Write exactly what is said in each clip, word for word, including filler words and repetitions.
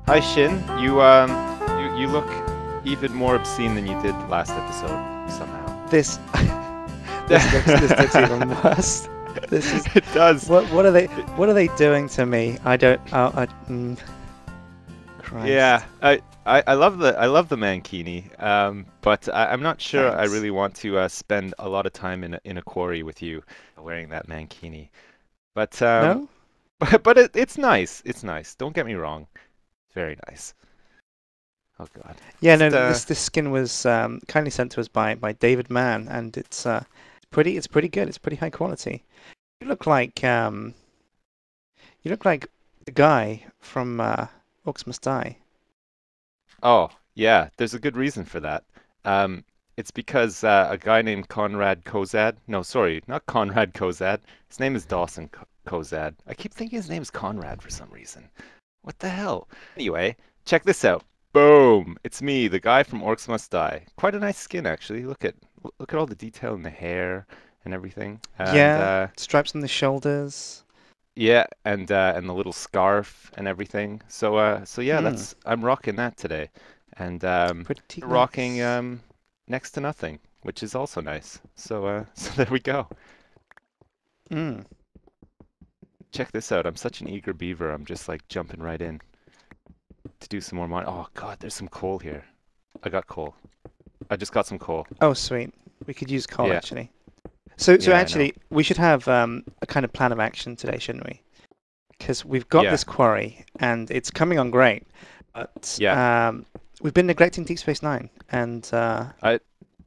Hi Shin, you um you you look even more obscene than you did last episode somehow. This this looks this looks even worse. This is It does. what what are they It- what are they doing to me? I don't. Oh, I, mm, yeah, Christ. I, I I love the I love the mankini, um, but I, I'm not sure I Thanks. really want to uh, spend a lot of time in a, in a quarry with you wearing that mankini. But um, No? but, but it, it's nice. It's nice. Don't get me wrong. It's very nice. Oh God. Yeah, no. Just uh, This this skin was um, kindly sent to us by by David Mann, and it's uh pretty it's pretty good. It's pretty high quality. You look like um you look like the guy from uh, Orcs Must Die. oh yeah. There's a good reason for that. Um, it's because uh, a guy named Conrad Cozad. No, sorry, not Conrad Cozad. His name is Dawson Co Cozad. I keep thinking his name is Conrad for some reason. What the hell? Anyway, check this out. Boom! It's me, the guy from Orcs Must Die. Quite a nice skin, actually. Look at look at all the detail in the hair and everything. And Yeah, uh, stripes on the shoulders. yeah, and uh, and the little scarf and everything. So uh, so yeah, Hmm, that's I'm rocking that today, and um, pretty you're rocking nice. um next to nothing, which is also nice. So uh, so there we go. Hmm. Check this out. I'm such an eager beaver. I'm just like jumping right in to do some more mine. Oh God, there's some coal here. I got coal. I just got some coal. Oh, sweet. We could use coal Yeah, actually. So, so yeah, I know. actually, we should have um, a kind of plan of action today, shouldn't we? Because we've got Yeah, this quarry, and it's coming on great, but yeah. um, we've been neglecting Deep Space Nine, and uh, I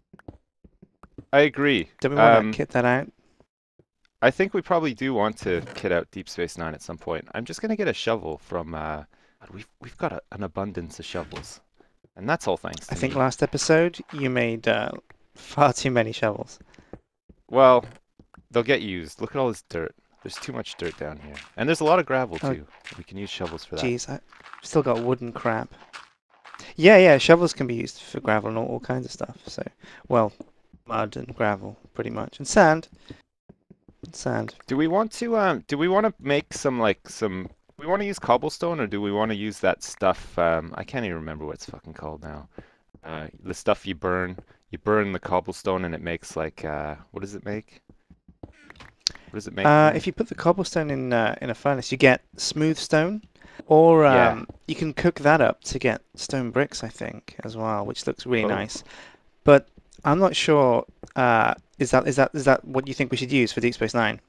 I agree. don't we want to Um, kit that out? I think we probably do want to kit out Deep Space Nine at some point. I'm just gonna get a shovel from. Uh, we've we've got a, an abundance of shovels, and that's all thanks I to think me. last episode you made uh, far too many shovels. Well, they'll get used. Look at all this dirt. There's too much dirt down here, and there's a lot of gravel Oh, too. We can use shovels for that. geez, I still got wooden crap. Yeah, yeah, shovels can be used for gravel and all, all kinds of stuff. So, well, mud and gravel, pretty much, and sand. Sand. Do we want to um? Do we want to make some like some? We want to use cobblestone, or do we want to use that stuff? Um, I can't even remember what it's fucking called now. Uh, the stuff you burn. You burn the cobblestone, and it makes like uh, what does it make? What does it make Uh, again? if you put the cobblestone in uh, in a furnace, you get smooth stone, or Yeah. um, you can cook that up to get stone bricks, I think, as well, which looks really Oh. nice. But I'm not sure. Uh, is that is that is that what you think we should use for Deep Space Nine?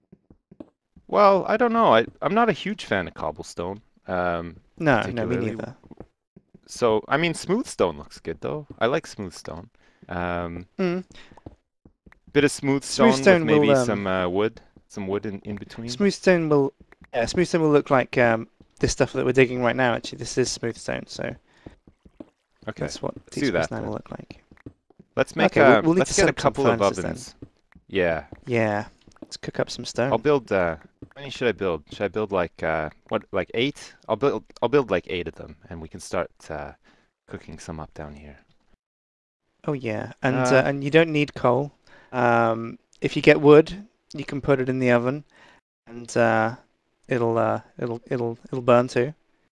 Well, I don't know. I I'm not a huge fan of cobblestone, um, No, no, me particularly. neither. So I mean, smooth stone looks good though. I like smooth stone. Um, Mm. bit of smooth Smooth stone with stone will maybe um, some uh, wood, some wood in in between. smooth stone will yeah, smooth stone will look like um, this stuff that we're digging right now. Actually, this is smooth stone, so Okay, that's what let's Deep do Space that Nine will then. look like. Let's make Okay, we'll, a we'll need to let's get set a up some couple of furnaces then. ovens. Yeah, Yeah, let's cook up some I'll stone. build. Uh, how many should I build? Should I build like uh, what, like eight? I'll build. I'll build like eight of them, and we can start uh, cooking some up down here. Oh yeah, and uh, Uh, and you don't need coal. Um, if you get wood, you can put it in the oven, and uh, it'll uh, it'll it'll it'll burn too.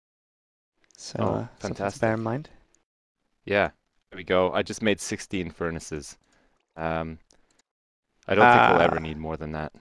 So oh, uh, something to bear in fantastic. mind. Yeah, there we go. I just made sixteen furnaces. Um, I don't think we'll ever Uh, need more than that.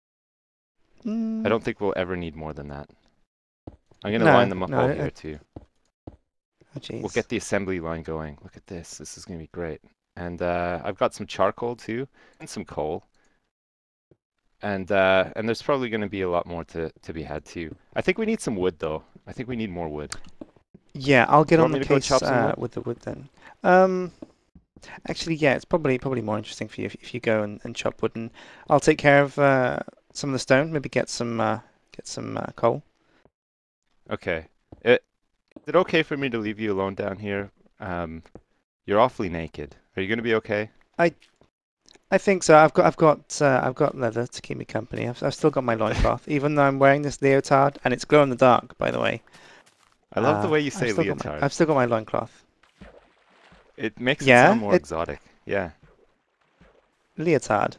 I mm, don't think we'll ever need more than that. I'm gonna line no, them up no. all Uh, here too. oh We'll jeez. get the assembly line going. Look at this. This is gonna be great. And uh, I've got some charcoal too, and some coal. And uh, and there's probably gonna be a lot more to to be had too. I think we need some wood though. I think we need more wood. Yeah, I'll Do get you on want the me to go case chop some uh, wood? with the wood then. Um, actually, yeah, it's probably probably more interesting for you if, if you go and, and chop wood, and I'll take care of uh, some of the stone. Maybe get some uh, get some uh, coal. Okay. It, is it okay for me to leave you alone down here? Um, you're awfully naked. Are you gonna be okay? I I think so. I've got I've got uh, I've got leather to keep me company. I've I've still got my loincloth, even though I'm wearing this leotard and it's glow in the dark, by the way. I love the Uh, way you I've say still got my leotard. I've still got my loincloth. It makes it sound Yeah, more it exotic. Yeah. leotard.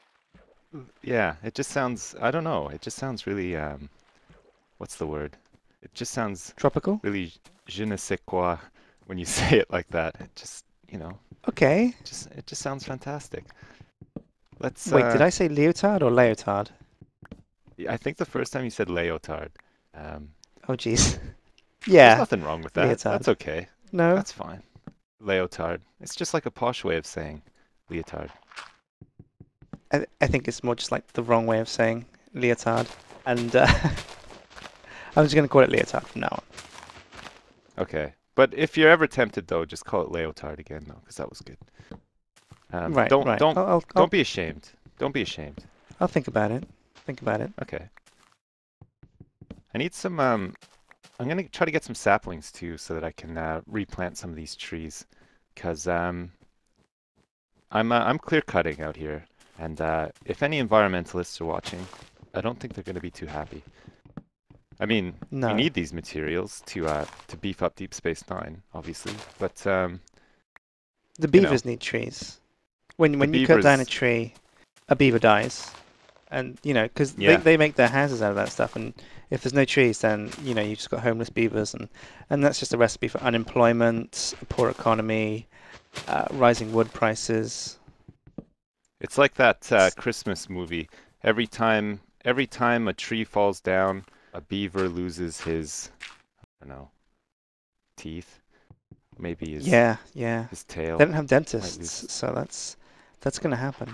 Yeah, it just sounds, I don't know, it just sounds really, um, what's the word? It just sounds Tropical? really je ne sais quoi when you say it like that. It just, you know, Okay. just it just sounds fantastic. Let's Wait, did uh I say leotard or leotard? I think the first time you said leotard. Um, Oh, jeez. there's Yeah, nothing wrong with that. leotard. That's okay. No, That's fine. Leotard. It's just like a posh way of saying leotard. I, I think it's more just like the wrong way of saying leotard. And uh, I'm just going to call it leotard from now on. Okay. But if you're ever tempted though, just call it leotard again though, because that was good. Um, Right, don't right. don't I'll, I'll, don't I'll, be ashamed. Don't be ashamed. I'll think about it. Think about it. Okay. I need some um I'm gonna try to get some saplings too so that I can uh, replant some of these trees because um I'm uh, I'm clear cutting out here and uh, if any environmentalists are watching, I don't think they're gonna be too happy. I mean, we No. need these materials to uh to beef up Deep Space Nine, obviously, but um The you know, beavers need trees. When the when you cut down a beavers, tree, a beaver dies. And, you know, because they, yeah. they make their houses out of that stuff. And if there's no trees, then, you know, you've just got homeless beavers. And, and that's just a recipe for unemployment, a poor economy, uh, rising wood prices. It's like that uh, It's, Christmas movie. Every time, every time a tree falls down, a beaver loses his, I don't know, teeth. Maybe his yeah, yeah. his They tail don't have might lose. dentists, so that's that's going to happen.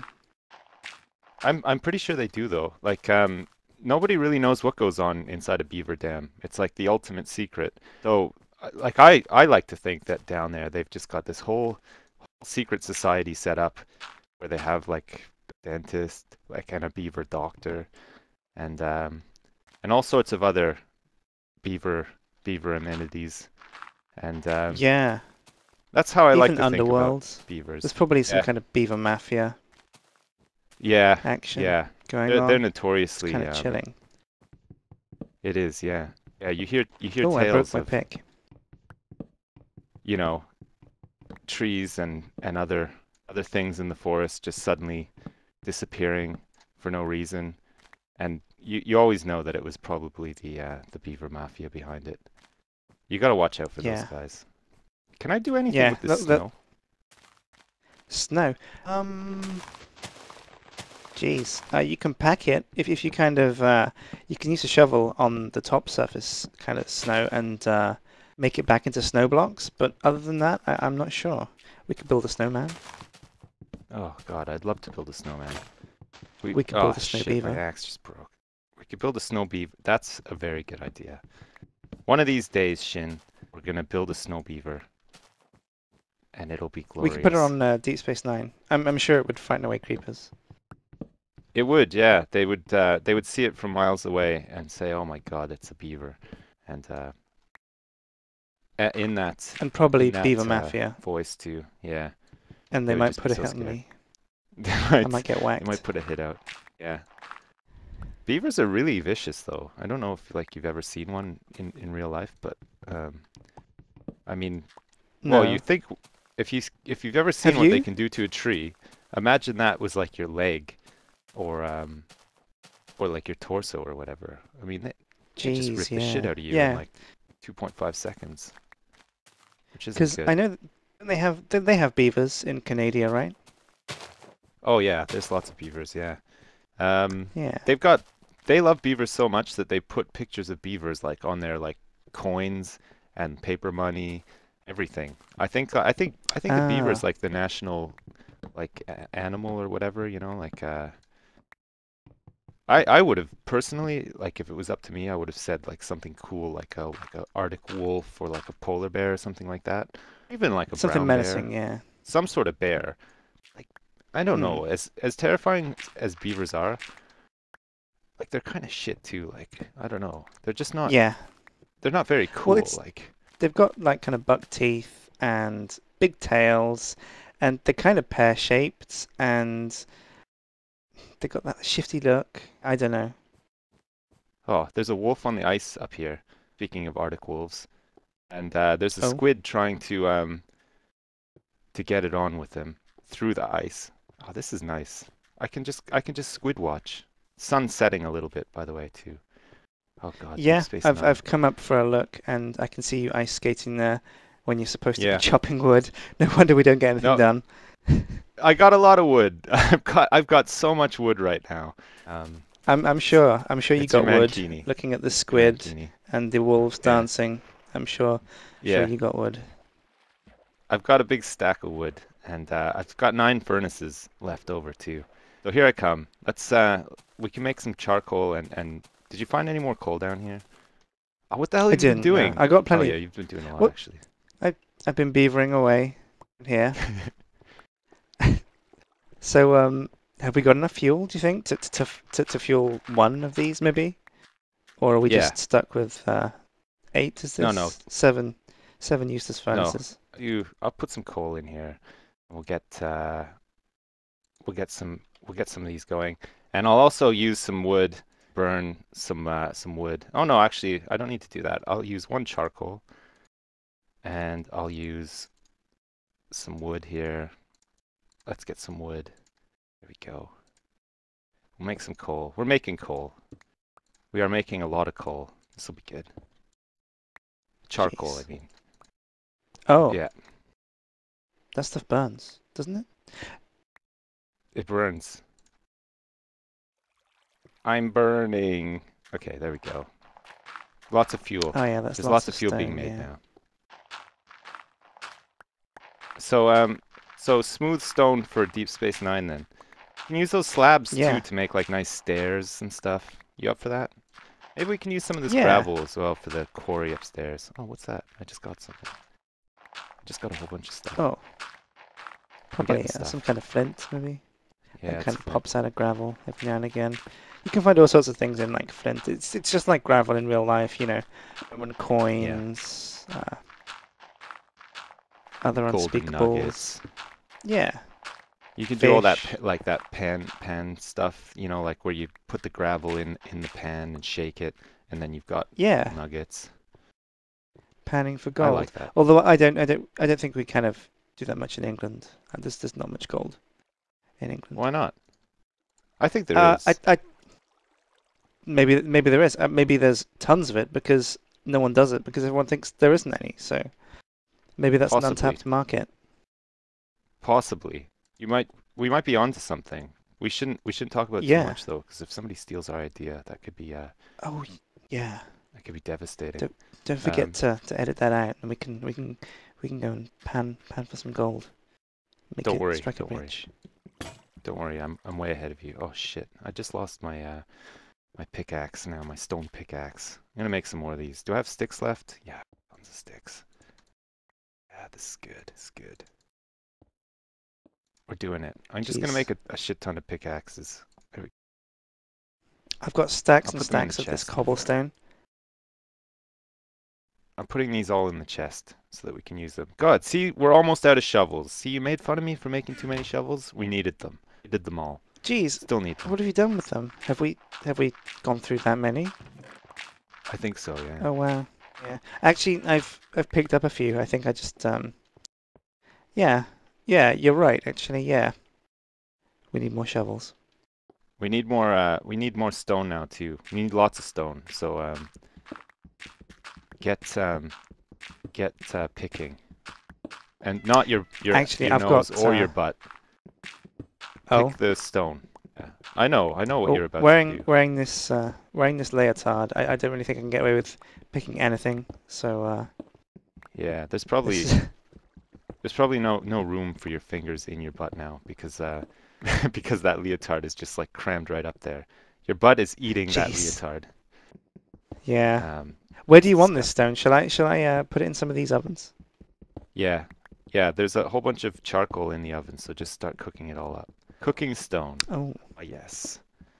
I'm I'm pretty sure they do though. Like um, nobody really knows what goes on inside a beaver dam. It's like the ultimate secret. So, uh, like I I like to think that down there they've just got this whole secret society set up where they have like a dentist, like and a beaver doctor, and um, and all sorts of other beaver beaver amenities. And um, Yeah, that's how I like even to think about underworld. There's beavers. probably some Yeah, kind of beaver mafia yeah, action yeah. going They're they're on. It's kind notoriously of um, chilling. it is, yeah. Yeah, you hear you hear Oh, I broke tales my of, pick. you know, trees and and other other things in the forest just suddenly disappearing for no reason. And you you always know that it was probably the uh, the beaver mafia behind it. You got to watch out for those Yeah, guys. Can I do anything yeah. with this That, that snow? snow. Um, Geez, uh, you can pack it if if you kind of uh, you can use a shovel on the top surface, kind of snow, and uh, make it back into snow blocks. But other than that, I, I'm not sure. We could build a snowman. Oh God, I'd love to build a snowman. We We could oh build a snow shit, my beaver. axe just broke. We could build a snow beaver. That's a very good idea. One of these days, Shin, we're gonna build a snow beaver, and it'll be We could put her glorious. on uh, Deep Space Nine. I'm I'm sure it would frighten away creepers. It would, yeah. They would uh, they would see it from miles away and say, "Oh my God, it's a beaver," and uh, a- in that And probably in Beaver that uh, Mafia. voice too. Yeah, And they they would might just be put a so hit on scared. me. They I might might get they might whacked. put a hit out. Yeah. Beavers are really vicious though. I don't know if like you've ever seen one in in real life, but um, I mean, well, you No. think if you s- if you've ever Have seen what they you? can do to a tree, imagine that was like your leg or um or like your torso or whatever. I mean, they, they just Jeez, rip the shit yeah. out of you in Yeah. like two point five seconds, which isn't Because good. I know th- they have they they have beavers in Canada, right? Oh yeah, there's lots of beavers, yeah. Um, Yeah. they've got they love beavers so much that they put pictures of beavers like on their like coins and paper money, everything. I think I think I think a beaver is Ah, like the national like a animal or whatever, you know, like uh I I would have personally like if it was up to me, I would have said like something cool like a like a Arctic wolf or like a polar bear or something like that. Even like a something brown bear, menacing, yeah. some sort of bear. Like I don't Hmm. know, as as terrifying as beavers are, like they're kind of shit too. Like I don't know, they're just not Yeah. they're not very Well, cool. it's Like they've got like kind of buck teeth and big tails, and they're kind of pear-shaped, and they got that shifty look. I don't know. oh, there's a wolf on the ice up here. Speaking of Arctic wolves, and uh, there's a Oh, squid trying to um to get it on with him through the ice. Oh, this is nice. I can just I can just squid watch. Sun's setting a little bit, by the way, too. Oh God, Deep Yeah, Space I've Nine. I've come up for a look, and I can see you ice skating there when you're supposed to be Yeah. chopping wood. No wonder we don't get anything No, done. I got a lot of wood. I've got I've got so much wood right now. Um, I'm I'm it's sure I'm sure you it's your got wood. mankini. Looking at the Your squid mankini. and the wolves Yeah. dancing, I'm sure sure Yeah. you got wood. I've got a big stack of wood, and uh, I've got nine furnaces left over too. So here I come. Let's uh, we can make some charcoal and and did you find any more coal down here? Oh, what the hell I have you been didn't know. doing? I got Oh plenty yeah, of you've been doing a lot what actually. I I've been beavering away here. So um, have we got enough fuel? Do you think to to to, to fuel one of these maybe, or are we Yeah. just stuck with uh, eight? Is No, no, this seven? Seven useless no. furnaces. You. I'll put some coal in here. We'll get uh, we'll get some we'll get some of these going, and I'll also use some wood. Burn some uh, some wood. Oh no, actually, I don't need to do that. I'll use one charcoal, and I'll use some wood here. Let's get some wood. There we go. We'll make some coal. We're making coal. We are making a lot of coal. This will be good. Charcoal, I Jeez. mean. Oh, Yeah, that stuff burns, doesn't it? it burns. I'm burning. Okay, there we go. Lots of fuel. Oh yeah, that's There's lots lots of of fuel being stone. made Yeah. now. So, um, so smooth stone for Deep Space Nine then. You can use those slabs too Yeah. to make like nice stairs and stuff. You up for that? Maybe we can use some of this Yeah. gravel as well for the quarry upstairs. Oh, what's that? I just got something. I just got a whole bunch of stuff. Oh, I'm getting probably uh, some stuff. kind of flint maybe. That Yeah, it's kind of flint. pops out of gravel every now and again. You can find all sorts of things in like flint. It's it's just like gravel in real life, you know. Roman Yeah. coins, uh, other Golden unspeakables. nuggets. Yeah. You can do all that Fish. pa- like that pan pan stuff, you know, like where you put the gravel in in the pan and shake it, and then you've got Yeah. nuggets. Panning for I gold. like that. Although I don't I don't I don't think we kind of do that much in England. And there's there's not much gold in England. Why not? I think there Uh, I is. I maybe maybe there is. Uh, maybe there's tons of it because no one does it because everyone thinks there isn't any. So maybe that's an Possibly. untapped market. Possibly. You might we might be onto something. We shouldn't we shouldn't talk about it too Yeah. much though, because if somebody steals our idea, that could be uh Oh yeah. that could be devastating. Don't don't forget Um, to, to edit that out, and we can we can we can go and pan pan for some gold. Make don't it worry, strike it don't worry. rich. Don't worry, I'm I'm way ahead of you. Oh shit. I just lost my uh my pickaxe now, my stone pickaxe. I'm gonna make some more of these. Do I have sticks left? Yeah, tons of sticks. Yeah, this is good. This is good. We're doing it. I'm just gonna make Jeez. a, a shit ton of pickaxes. There we- I've got stacks I'll and put them in the stacks of this chest. cobblestone. I'm putting these all in the chest so that we can use them. God, see, we're almost out of shovels. See, you made fun of me for making too many shovels. We needed them. We did them all. Jeez, Still need them. what have you done with them? Have we have we gone through that many? I think so, yeah. Oh wow. Yeah. Actually, I've I've picked up a few. I think I just um. Yeah. Yeah. You're right. Actually, yeah. We need more shovels. We need more uh we need more stone now too. We need lots of stone. So um get um get uh, picking. And not your your Actually, your I've nose got or uh. your butt. Oh. Pick the stone. Yeah. I know, I know what Well, you're about to wearing do. wearing this uh, wearing this leotard, I, I don't really think I can get away with picking anything. So uh, Yeah, there's this probably is there's probably no no room for your fingers in your butt now because uh because that leotard is just like crammed right up there. Your butt is eating that jeez. leotard. Yeah. Um, Where do it's you want this disgusting. stone? Shall I shall I uh, put it in some of these ovens? Yeah, yeah. There's a whole bunch of charcoal in the oven, so just start cooking it all up. Cooking stone. Oh. Oh, yes.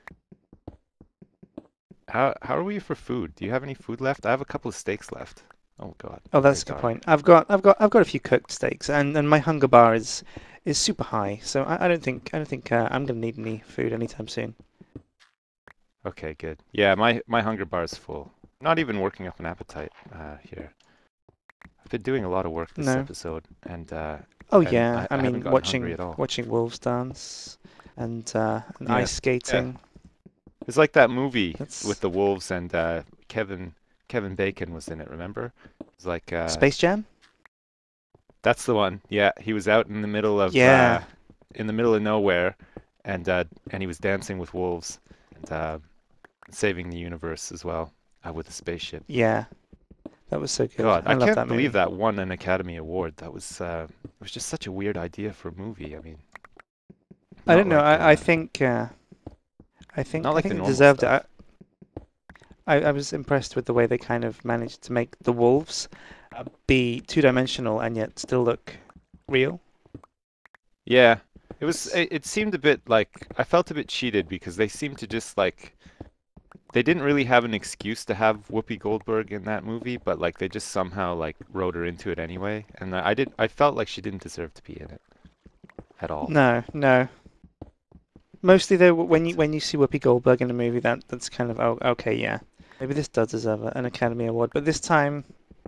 How how are we for food? Do you have any food left? I have a couple of steaks left. Oh God, Oh, they're that's a good dark. point. I've got I've got I've got a few cooked steaks, and, and my hunger bar is is super high. So I, I don't think I don't think uh, I'm gonna need any food anytime soon. Okay, good. Yeah, my my hunger bar is full. Not even working up an appetite uh, here. I've been doing a lot of work this No. episode, and uh, Oh and yeah. I, I I haven't mean, gotten hungry watching at all. watching wolves dance and uh, and Yeah, ice yeah. skating. It's like that movie with That's the wolves and uh, Kevin Kevin Bacon was in it. Remember? It's like uh, Space Jam? that's the one. Yeah, he was out in the middle of uh, Yeah, in the middle of nowhere, and uh, and he was dancing with wolves and uh, saving the universe as well uh, with a spaceship. yeah. That was so good. God, I I love can't that believe movie. that won an Academy Award. That was uh, it was just such a weird idea for a movie. I mean, I not don't know. like I, I uh, think uh, I not think I like the think it normal deserved it. I, stuff. I, I was impressed with the way they kind of managed to make the wolves uh, be two-dimensional and yet still look real. Yeah, it was. It's It, it seemed a bit like I felt a bit cheated because they seemed to just like they didn't really have an excuse to have Whoopi Goldberg in that movie, but like they just somehow like wrote her into it anyway. And I I did. I felt like she didn't deserve to be in it at all. no, no. Mostly though, when you But when you see Whoopi Goldberg in a movie, that that's kind of oh, okay, yeah. Maybe this does deserve a- an Academy Award, but this time,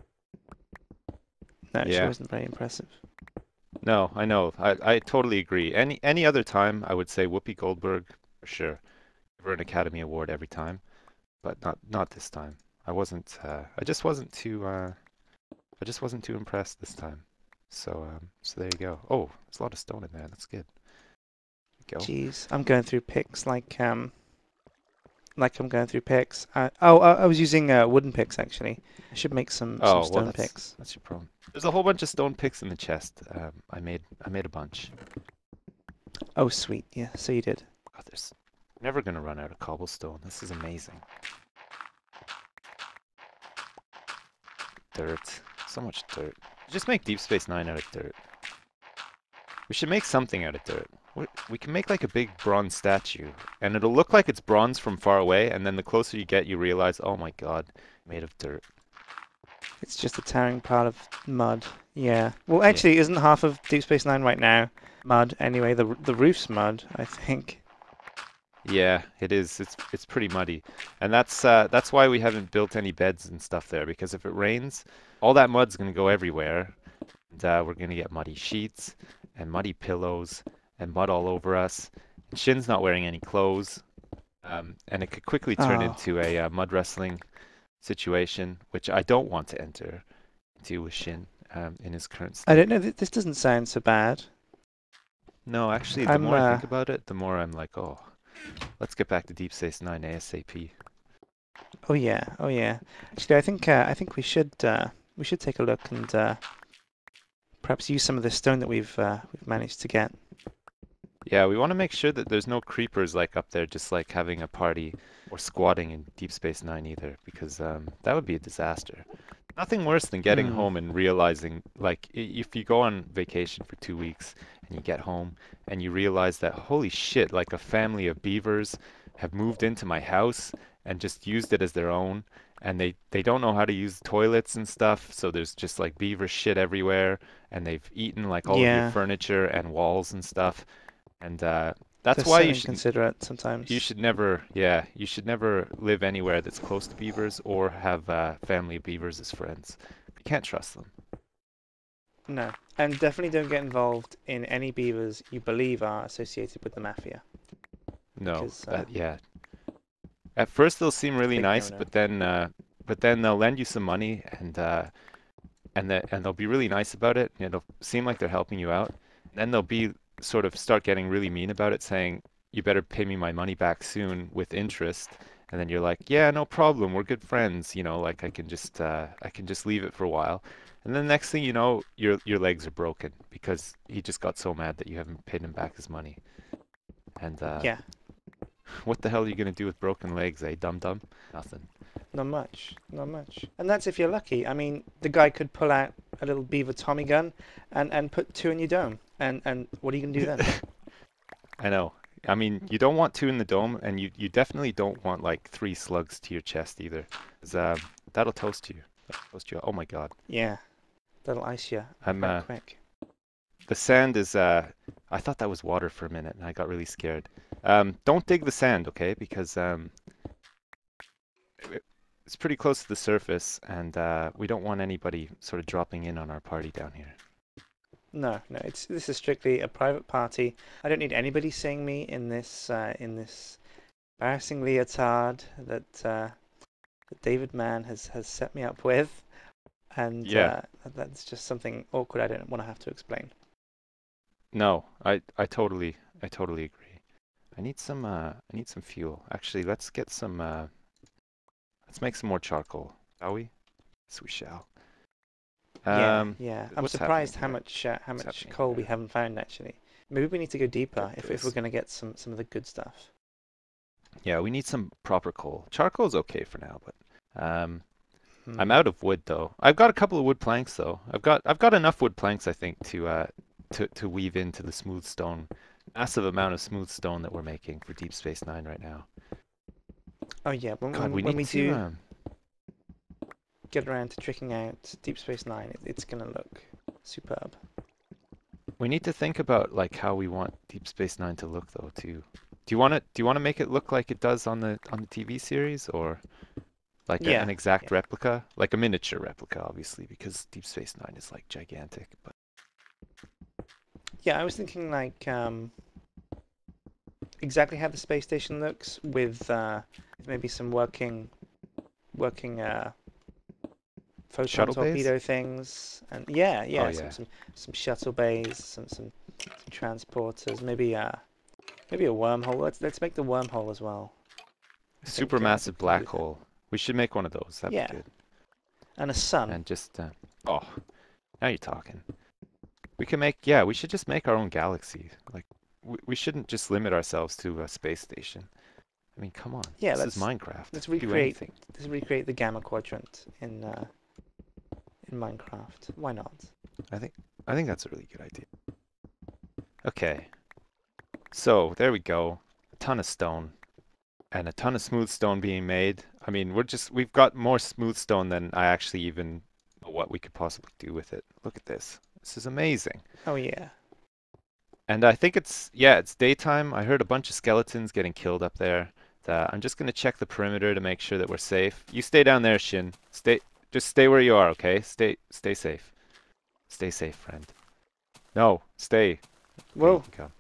no, she yeah, wasn't very impressive. no, I know. I I totally agree. Any any other time, I would say Whoopi Goldberg for sure. Give her an Academy Award every time, but not not this time. I wasn't. Uh, I just wasn't too. Uh, I just wasn't too impressed this time. So um, so there you go. Oh, there's a lot of stone in there. That's good. There you go. Jeez, I'm going through picks like um like I'm going through picks. Uh, oh, I, I was using uh, wooden picks actually. I should make some some Oh, well, stone that's picks. that's your problem. There's a whole bunch of stone picks in the chest. Um, I made I made a bunch. Oh, sweet. Yeah, so you did. God, there's never gonna run out of cobblestone. This is amazing. Dirt. So much dirt. Just make Deep Space Nine out of dirt. We should make something out of dirt. We we can make like a big bronze statue, and it'll look like it's bronze from far away, and then the closer you get, you realize, oh my God, made of dirt. It's just a towering pile of mud. Yeah. Well, Yeah. actually, isn't half of Deep Space Nine right now mud anyway? The the roof's mud, I think. Yeah, it is. It's it's pretty muddy, and that's uh, that's why we haven't built any beds and stuff there. Because if it rains, all that mud's gonna go everywhere, and uh, we're gonna get muddy sheets and muddy pillows and mud all over us. And Shin's not wearing any clothes, um, and it could quickly turn Oh, into a uh, mud wrestling situation, which I don't want to enter into with Shin um, in his current I state. don't know. th- This doesn't sound so bad. No, actually, the I'm more I uh think about it, the more I'm like, oh, let's get back to Deep Space Nine ASAP. oh yeah, oh yeah. Actually, I think uh, I think we should uh we should take a look and uh perhaps use some of the stone that we've uh, we've managed to get. Yeah, we want to make sure that there's no creepers like up there just like having a party or squatting in Deep Space Nine either, because um, that would be a disaster. Nothing worse than getting Hmm. home and realizing, like, i- if you go on vacation for two weeks and you get home and you realize that, holy shit, like a family of beavers have moved into my house and just used it as their own, and they they don't know how to use toilets and stuff, so there's just like beaver shit everywhere, and they've eaten like all of your Yeah, furniture and walls and stuff. And uh, that's they're why so you should inconsiderate you sometimes. should never, yeah, you should never live anywhere that's close to beavers or have uh, family of beavers as friends. You can't trust them. No, and definitely don't get involved in any beavers you believe are associated with the Mafia, No, because uh, that yeah. At first they'll seem really big nice, no-no. but then uh, but then they'll lend you some money and uh, and that and they'll be really nice about it. And it'll seem like they're helping you out. Then they'll be sort of start getting really mean about it, saying, "You better pay me my money back soon with interest." And then you're like, "Yeah, no problem. We're good friends. You know, like I can just uh, I can just leave it for a while." And then next thing you know, your your legs are broken because he just got so mad that you haven't paid him back his money. And uh, Yeah, what the hell are you gonna do with broken legs, eh, dum dum? Nothing. not much, not much. And that's if you're lucky. I mean, the guy could pull out a little beaver Tommy gun and and put two in your dome. And and what are you gonna do then? I know. I mean, you don't want two in the dome, and you, you definitely don't want like three slugs to your chest either, 'cause um, that'll toast you. That'll toast you. Oh my God. Yeah, that'll ice you I'm quite uh, quick. the sand is uh, I thought that was water for a minute, and I got really scared. Um, don't dig the sand, okay? Because um, it- it's pretty close to the surface, and uh, we don't want anybody sort of dropping in on our party down here. No, no, it's this is strictly a private party. I don't need anybody seeing me in this uh, in this embarrassing leotard that uh, that David Mann has has set me up with, and Yeah. uh, that's just something awkward I don't want to have to explain. No, I I totally I totally agree. I need some uh I need some fuel. Actually, let's get some uh let's make some more charcoal, shall we? Yes, we shall. Yeah, Um, yeah. I'm what's happening surprised how here? much uh, how What's much happening coal we here? haven't found actually. Maybe we need to go Check deeper if if we're this. going to get some some of the good stuff. Yeah, we need some proper coal. Charcoal's okay for now, but um I'm Hmm. out of wood though. I've got a couple of wood planks though. I've got I've got enough wood planks I think to uh to to weave into the smooth stone. Massive amount of smooth stone that we're making for Deep Space Nine right now. Oh yeah, when God, when we when need we to do um get around to tricking out Deep Space Nine, it, it's gonna look superb. we need to think about like how we want Deep Space Nine to look though too. Do you want to do you want to make it look like it does on the on the T V series or like a, an Yeah, exact yeah, replica, like a miniature replica obviously because Deep Space Nine is like gigantic, but yeah. I was thinking like um, exactly how the space station looks with uh, maybe some working working uh, photon shuttle bays? torpedo things, and yeah, Oh yeah, some yeah. some some shuttle bays, some some, some transporters, maybe uh maybe a wormhole. Let's let's make the wormhole as well. I think uh, I Supermassive think we can do black that. hole. We should make one of those. That'd be Yeah, good. and a sun. And just uh, oh, now you're talking. We can make yeah. We should just make our own galaxy. Like we, we shouldn't just limit ourselves to a space station. I mean, come on. Yeah, This is let's Minecraft. let's We do recreate anything. let's recreate the gamma quadrant in uh, in Minecraft. Why not? I think I think that's a really good idea. Okay. So there we go. A ton of stone and a ton of smooth stone being made. I mean, we're just we've got more smooth stone than I actually even know what we could possibly do with it. Look at this. This is amazing. Oh yeah. And I think it's, yeah, it's daytime. I heard a bunch of skeletons getting killed up there. Uh, I'm just gonna check the perimeter to make sure that we're safe. You stay down there, Sjin. Stay, just stay where you are, okay? Stay, stay safe. Stay safe, friend. No, stay. Okay, you Whoa. can come.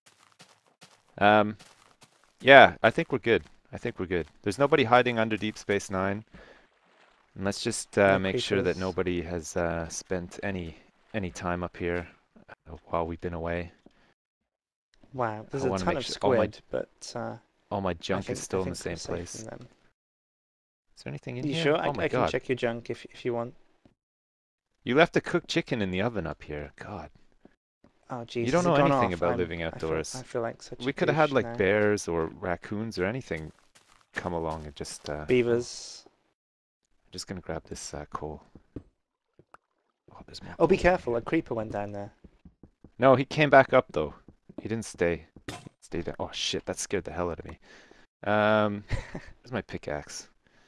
Um, yeah, I think we're good. I think we're good. There's nobody hiding under Deep Space Nine. And let's just uh, No make sure that creepers. nobody has uh, spent any any time up here uh, while we've been away. Wow. There's I a want to ton make of sure all my squid, but uh, all my I junk is think I still in the think we're same safe place. from them. Is there anything in You here? sure? I, Oh my I can God. check your junk if if you want. You left a cooked chicken in the oven up here. God. Oh You jeez, don't has it know gone anything off? about I'm living I feel I outdoors. feel like such a We could have had douche like now. bears or raccoons or anything come along and just uh oh, Beavers. I'm just gonna grab this uh, coal. Oh, there's more Oh, be coal down careful! here. A creeper went down there. No, he came back up though. He didn't stay. Stay down. Oh shit, that scared the hell out of me. Um, where's my pickaxe?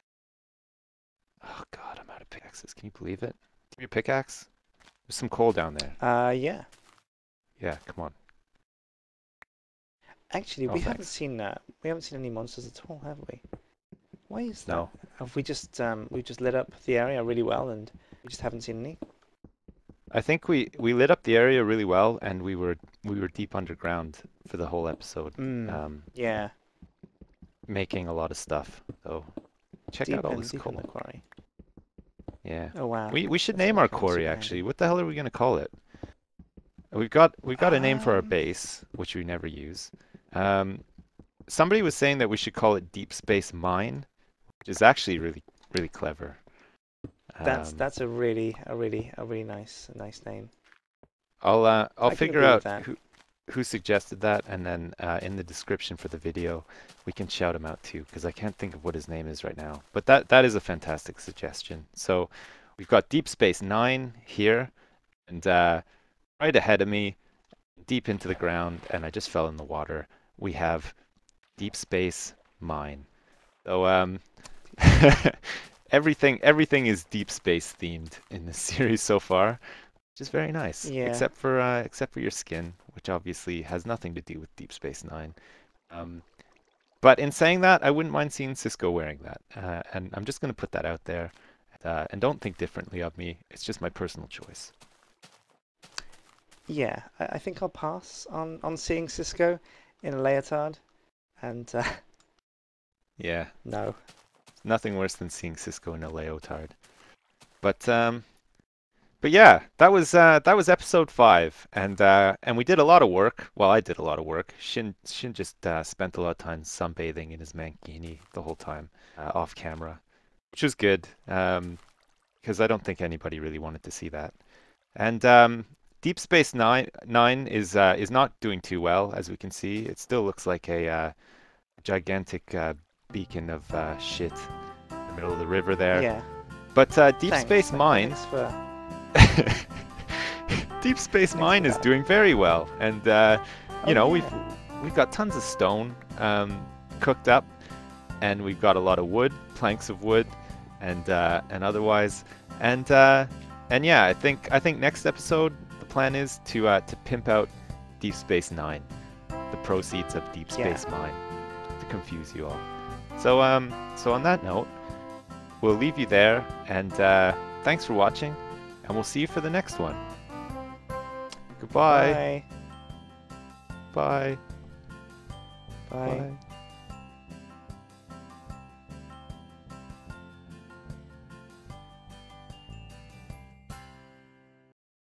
Oh God, I'm out of pickaxes. Can you believe it? Give me a pickaxe. There's some coal down there. Uh, yeah. Yeah, come on. Actually, Oh, we haven't thanks. seen uh, we haven't seen any monsters at all, have we? Why is that? No. Have we just um we just lit up the area really well and we just haven't seen any? I think we we lit up the area really well, and we were we were deep underground for the whole episode, Hmm. um, Yeah. making a lot of stuff. So check out Deep all in this deep in the coal. quarry. Yeah, Oh wow, we we that's should that's name our actually quarry super actually. handy. What the hell are we gonna call it? We've got we've got a name for our Um. base, which we never use. Um, somebody was saying that we should call it Deep Space Mine, which is actually really really clever. That's Um, that's a really a really a really nice a nice name. I'll uh, I'll I can figure agree with out that. who who suggested that, and then uh, in the description for the video, we can shout him out too, because I can't think of what his name is right now. But that that is a fantastic suggestion. So we've got Deep Space Nine here, and uh, right ahead of me, deep into the ground, and I just fell in the water. We have Deep Space Mine. So um, everything everything is deep space themed in this series so far, which is very nice, Yeah. except for uh, except for your skin, which obviously has nothing to do with Deep Space Nine. Um, but in saying that, I wouldn't mind seeing Cisco wearing that, uh, and I'm just going to put that out there. Uh, and don't think differently of me. It's just my personal choice. Yeah. I, I think I'll pass on on seeing Cisco in a leotard and uh, Yeah, No. nothing worse than seeing Cisco in a leotard. But um, but yeah, that was uh, that was episode five, and uh, and we did a lot of work. Well, I did a lot of work. Sjin Sjin just uh, spent a lot of time sunbathing in his mankini the whole time, uh, off camera, which was good. Um, because I don't think anybody really wanted to see that. And um, Deep Space Nine Nine is uh, is not doing too well, as we can see. It still looks like a uh, gigantic uh, beacon of uh, shit in the middle of the river there. Yeah. But uh, Deep Thanks. Space Th- Mine, thanks for Deep Space thanks for Mine is that. doing very well, and uh, you Oh know we've yeah. we've got tons of stone um, cooked up, and we've got a lot of wood, planks of wood, and uh, and otherwise, and uh, and yeah, I think I think next episode the plan is to uh, to pimp out Deep Space Nine, the proceeds of Deep Yeah. Space Mine, to confuse you all. So um so on that note, we'll leave you there, and uh, thanks for watching, and we'll see you for the next one. Goodbye. Bye. Bye. Bye. Bye.